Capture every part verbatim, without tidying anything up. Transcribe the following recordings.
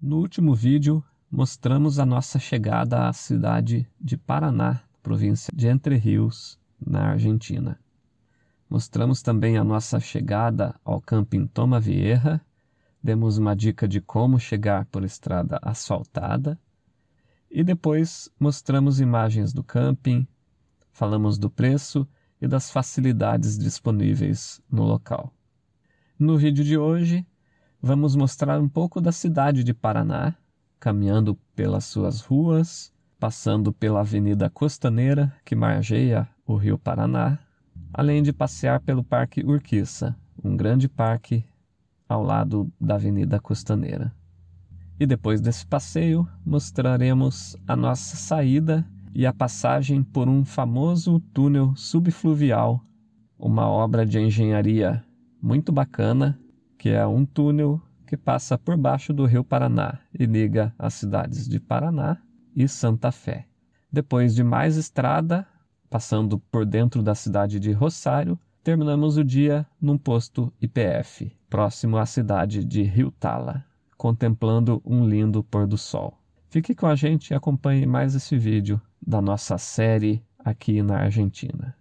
No último vídeo, mostramos a nossa chegada à cidade de Paraná, província de Entre Rios, na Argentina. Mostramos também a nossa chegada ao camping Toma Vieja, demos uma dica de como chegar por estrada asfaltada e depois mostramos imagens do camping, falamos do preço e das facilidades disponíveis no local. No vídeo de hoje, vamos mostrar um pouco da cidade de Paraná, caminhando pelas suas ruas, passando pela Avenida Costaneira, que margeia o Rio Paraná, além de passear pelo Parque Urquiza, um grande parque ao lado da Avenida Costaneira. E depois desse passeio, mostraremos a nossa saída e a passagem por um famoso túnel subfluvial, uma obra de engenharia muito bacana, que é um túnel que passa por baixo do Rio Paraná e liga as cidades de Paraná e Santa Fé. Depois de mais estrada, passando por dentro da cidade de Rosário, terminamos o dia num posto I P F, próximo à cidade de Rio Tala, contemplando um lindo pôr do sol. Fique com a gente e acompanhe mais esse vídeo da nossa série aqui na Argentina.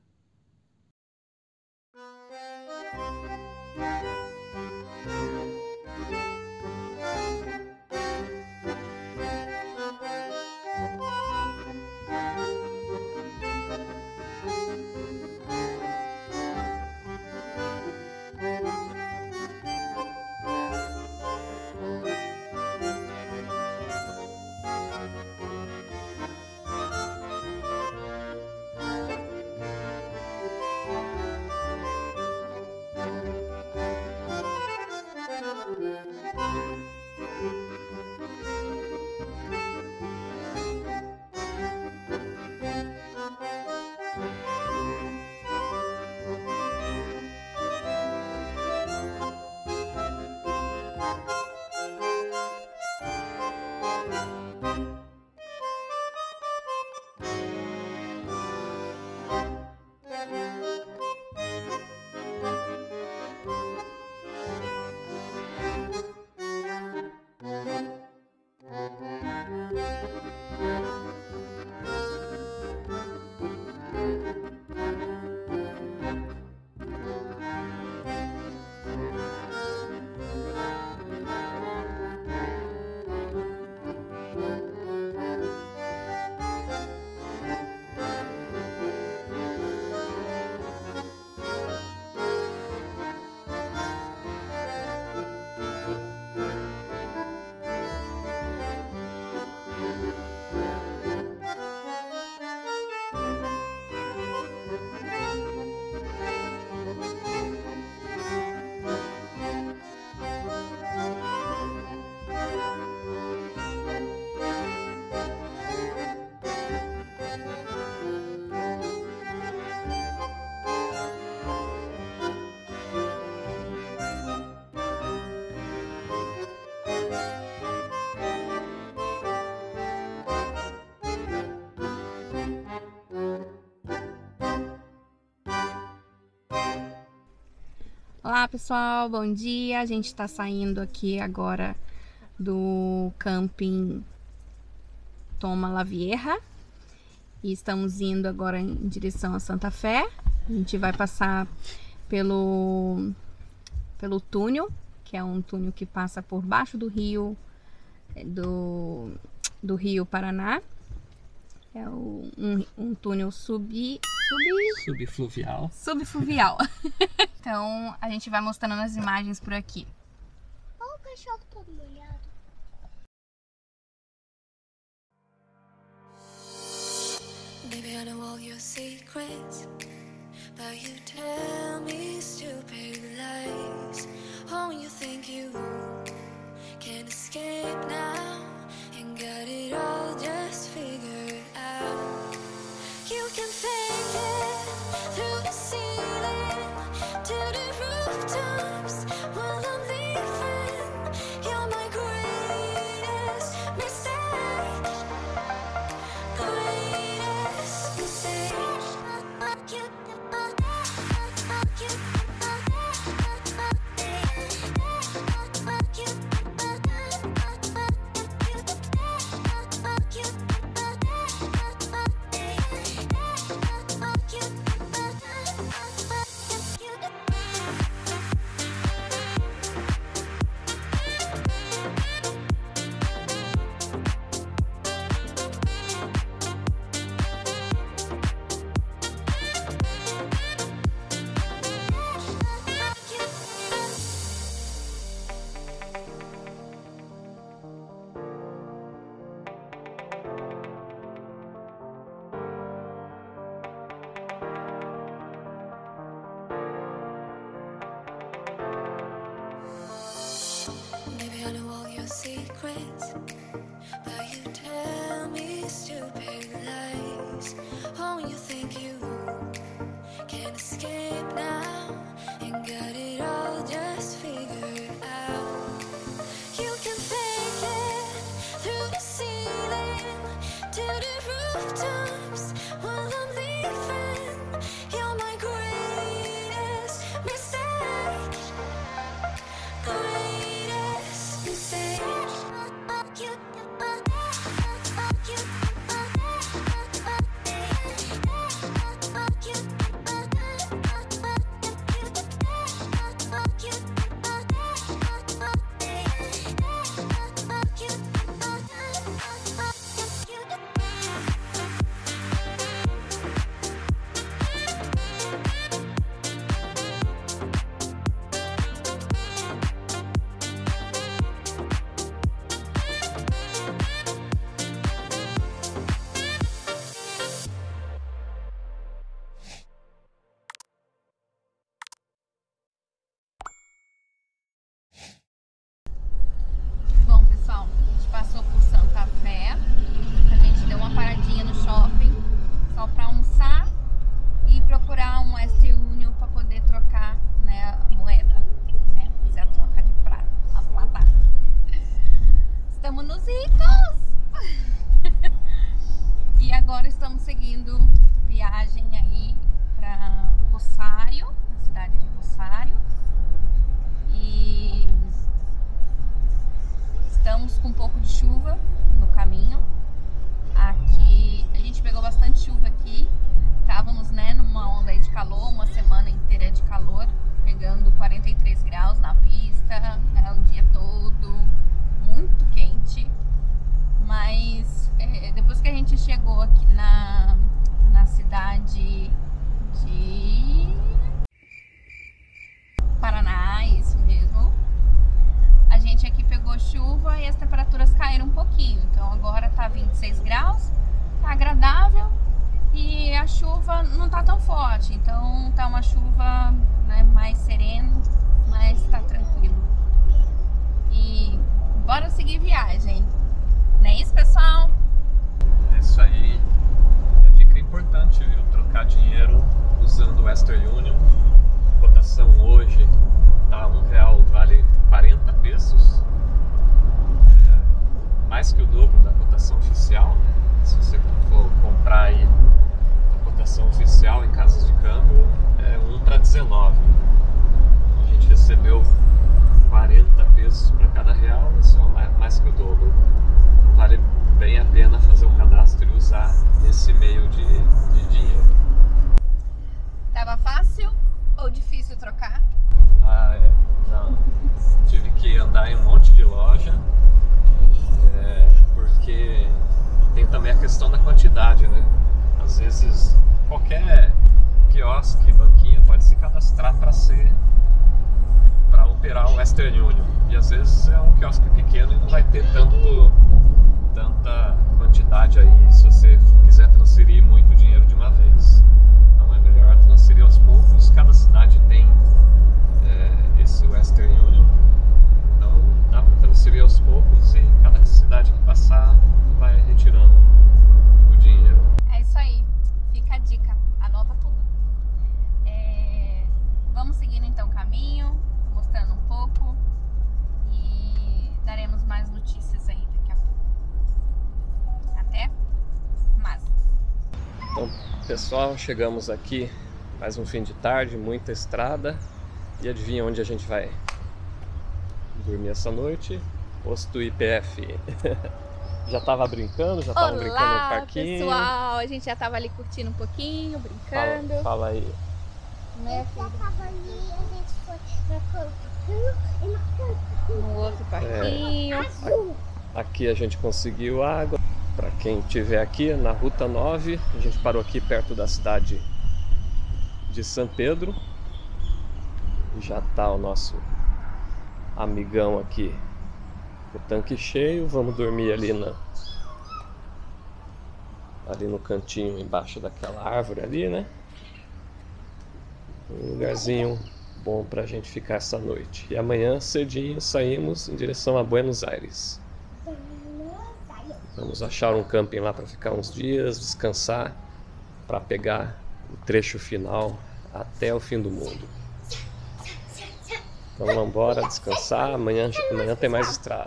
Olá pessoal, bom dia. A gente está saindo aqui agora do camping Toma Vieja e estamos indo agora em direção a Santa Fé. A gente vai passar pelo pelo túnel, que é um túnel que passa por baixo do rio do, do Rio Paraná. É o, um, um túnel sub, sub... Subfluvial. Subfluvial. Então, a gente vai mostrando as imagens por aqui. Olha o cachorro todo molhado. Baby, I know all your secrets, but you tell me stupid lies. Oh, you think you can escape now and got it all just figured out. You can fake it through the ceiling to the rooftops while I'm leaving. You're my greatest mistake, greatest mistake. agora estamos seguindo viagem aí para Rosário, a cidade de Rosário. E estamos com um pouco de chuva no caminho. Aqui a gente pegou bastante chuva aqui. Estávamos, né, numa onda aí de calor, uma semana inteira de calor, pegando quarenta e três graus na pista, né, o dia todo, muito quente. Mas é, depois que a gente chegou aqui na, na cidade de Paraná, isso mesmo, a gente aqui pegou chuva e as temperaturas caíram um pouquinho. Então agora tá vinte e seis graus, tá agradável e a chuva não tá tão forte. Então tá uma chuva, né, mais serena, mas tá tranquilo. E bora seguir viagem. Não é isso, pessoal? É isso aí. A dica importante, viu? Trocar dinheiro usando o Western Union. A cotação hoje tá um real, vale quarenta pesos. É mais que o dobro da cotação oficial, né? Se você for comprar aí a cotação oficial em casas de câmbio, é um para dezenove. A gente recebeu quarenta pesos para cada real, isso é mais que o dobro. Vale bem a pena fazer o cadastro e usar esse meio de, de dinheiro. Tava fácil ou difícil trocar? Ah, é. Não. Tive que andar em um monte de loja, é, porque tem também a questão da quantidade, né? Às vezes qualquer quiosque, banquinha pode se cadastrar para ser para operar o Western Union. E às vezes é um quiosque pequeno e não vai ter tanto tanta quantidade aí se você quiser transferir muito dinheiro de uma vez. Então é melhor transferir aos poucos. Cada cidade tem é, esse Western Union, então dá para transferir aos poucos e cada cidade que passar vai retirando o dinheiro. É isso aí, fica a dica, anota tudo. É, vamos seguindo então o caminho, mostrando um pouco e daremos mais notícias aí daqui a pouco. Até mais. Então, pessoal, chegamos aqui mais um fim de tarde, muita estrada. E adivinha onde a gente vai dormir essa noite? Posto I P F. Já tava brincando, já tava brincando no parquinho. Olá, pessoal! A gente já tava ali curtindo um pouquinho, brincando. Fala, fala aí. Né, Já tava ali, a gente foi no parquinho e no no outro parquinho. azul. Aqui a gente conseguiu água. Para quem estiver aqui na Ruta nove, a gente parou aqui perto da cidade de São Pedro. Já tá o nosso amigão aqui, o tanque cheio. Vamos dormir ali na ali no cantinho embaixo daquela árvore ali, né? Um lugarzinho bom pra gente ficar essa noite. E amanhã cedinho saímos em direção a Buenos Aires. Vamos achar um camping lá para ficar uns dias, descansar, para pegar o trecho final até o fim do mundo. Então vamos embora descansar, amanhã, amanhã tem mais estrada.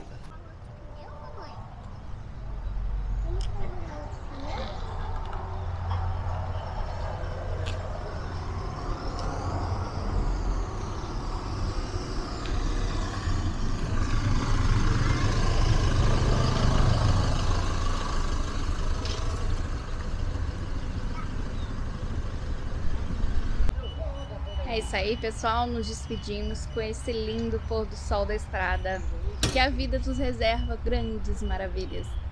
É isso aí, pessoal. Nos despedimos com esse lindo pôr do sol da estrada. Que a vida nos reserva grandes maravilhas.